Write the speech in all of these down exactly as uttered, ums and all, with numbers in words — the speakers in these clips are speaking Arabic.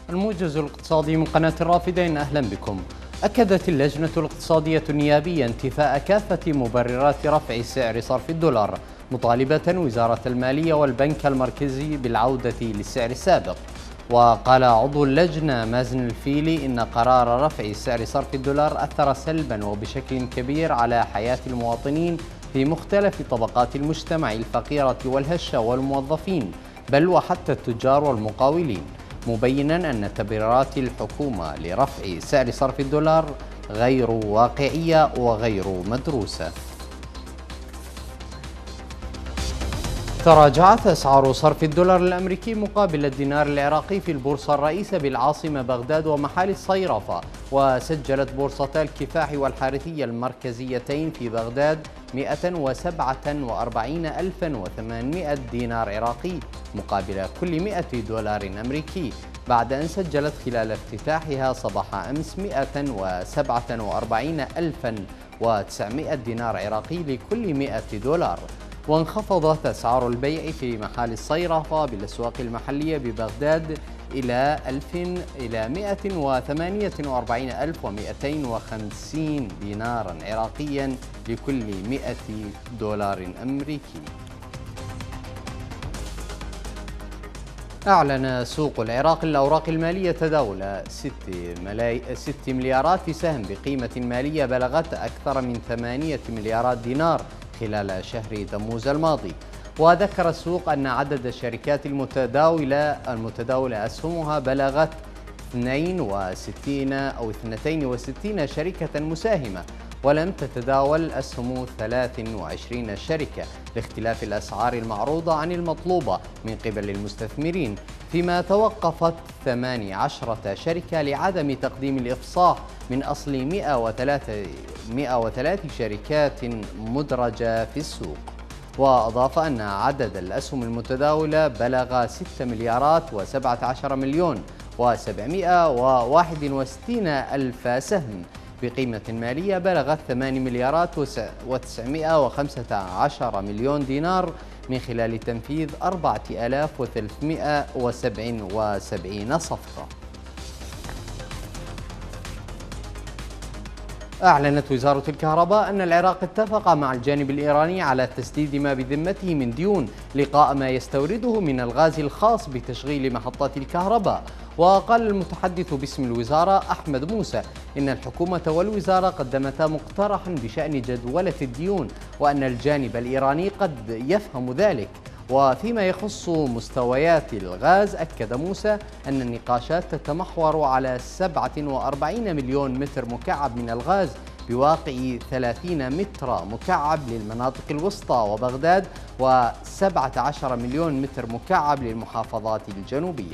الموجز الاقتصادي من قناة الرافدين، أهلا بكم. أكدت اللجنة الاقتصادية النيابية انتفاء كافة مبررات رفع سعر صرف الدولار، مطالبة وزارة المالية والبنك المركزي بالعودة للسعر السابق. وقال عضو اللجنة مازن الفيلي إن قرار رفع سعر صرف الدولار أثر سلبا وبشكل كبير على حياة المواطنين في مختلف طبقات المجتمع الفقيرة والهشة والموظفين، بل وحتى التجار والمقاولين، مبينا أن تبريرات الحكومة لرفع سعر صرف الدولار غير واقعية وغير مدروسة. تراجعت أسعار صرف الدولار الأمريكي مقابل الدينار العراقي في البورصة الرئيسة بالعاصمة بغداد ومحال الصيرفة، وسجلت بورصتا الكفاح والحارثية المركزيتين في بغداد مئة وسبعة وأربعين ألفا وثمانمئة دينار عراقي مقابل كل مئة دولار أمريكي، بعد أن سجلت خلال افتتاحها صباح أمس مئة وسبعة وأربعين ألفا وتسعمئة دينار عراقي لكل مئة دولار. وانخفضت أسعار البيع في محال الصيرفة بالأسواق المحلية ببغداد إلى ألف إلى مئة وثمانية وأربعين ألف ومئتين وخمسين دينارا عراقيا لكل مئة دولار أمريكي. أعلن سوق العراق للأوراق المالية تداول ست مليارات سهم بقيمة مالية بلغت أكثر من ثمانية مليارات دينار خلال شهر تموز الماضي. وذكر السوق أن عدد الشركات المتداولة المتداولة أسهمها بلغت اثنين وستين أو اثنتين وستين شركة مساهمة، ولم تتداول أسهم ثلاث وعشرين شركة لاختلاف الأسعار المعروضة عن المطلوبة من قبل المستثمرين، فيما توقفت ثمانية عشرة شركة لعدم تقديم الإفصاح من أصل مئة وثلاث شركات مدرجة في السوق. وأضاف أن عدد الأسهم المتداولة بلغ ستة مليارات وسبعة عشر مليون وسبعمئة وواحد وستين ألف سهم بقيمة مالية بلغت ثمانية مليارات وتسعمئة وخمسة عشر مليون دينار من خلال تنفيذ أربعة آلاف وثلاثمئة وسبعة وسبعين صفقة. أعلنت وزارة الكهرباء أن العراق اتفق مع الجانب الإيراني على تسديد ما بذمته من ديون لقاء ما يستورده من الغاز الخاص بتشغيل محطات الكهرباء. وقال المتحدث باسم الوزارة أحمد موسى إن الحكومة والوزارة قدمتا مقترحا بشأن جدولة الديون، وأن الجانب الإيراني قد يفهم ذلك. وفيما يخص مستويات الغاز، أكد موسى أن النقاشات تتمحور على سبعة وأربعين مليون متر مكعب من الغاز بواقع ثلاثين متر مكعب للمناطق الوسطى وبغداد وسبعة عشر مليون متر مكعب للمحافظات الجنوبية.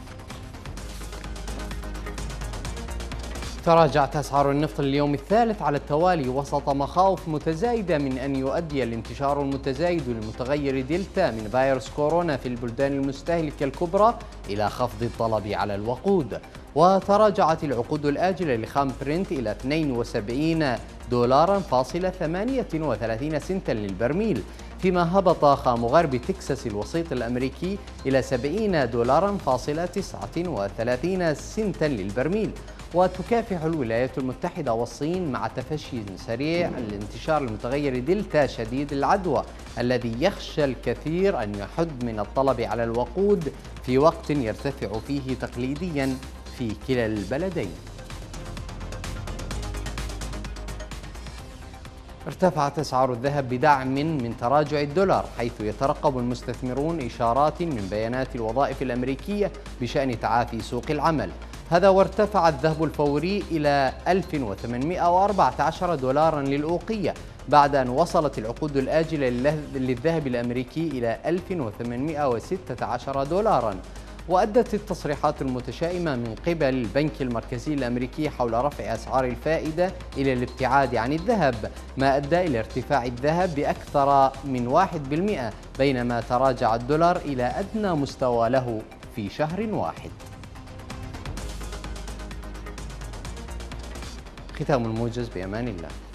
تراجعت أسعار النفط اليوم الثالث على التوالي وسط مخاوف متزايدة من أن يؤدي الانتشار المتزايد لمتغير دلتا من فيروس كورونا في البلدان المستهلكة الكبرى إلى خفض الطلب على الوقود. وتراجعت العقود الآجلة لخام برنت إلى اثنين وسبعين دولارا فاصلة ثمانية وثلاثين سنتا للبرميل، فيما هبط خام غرب تكساس الوسيط الأمريكي إلى سبعين دولارا فاصلة تسعة وثلاثين سنتا للبرميل. وتكافح الولايات المتحدة والصين مع تفشي سريع الانتشار المتغير دلتا شديد العدوى الذي يخشى الكثير أن يحد من الطلب على الوقود في وقت يرتفع فيه تقليديا في كلا البلدين. ارتفعت أسعار الذهب بدعم من تراجع الدولار، حيث يترقب المستثمرون إشارات من بيانات الوظائف الأمريكية بشأن تعافي سوق العمل. هذا وارتفع الذهب الفوري إلى ألف وثمانمئة وأربعة عشر دولارا للأوقية، بعد أن وصلت العقود الآجلة للذهب الأمريكي إلى ألف وثمانمئة وستة عشر دولارا. وأدت التصريحات المتشائمة من قبل البنك المركزي الأمريكي حول رفع أسعار الفائدة إلى الابتعاد عن الذهب، ما أدى إلى ارتفاع الذهب بأكثر من واحد بالمئة، بينما تراجع الدولار إلى أدنى مستوى له في شهر واحد. ختام الموجز، بأمان الله.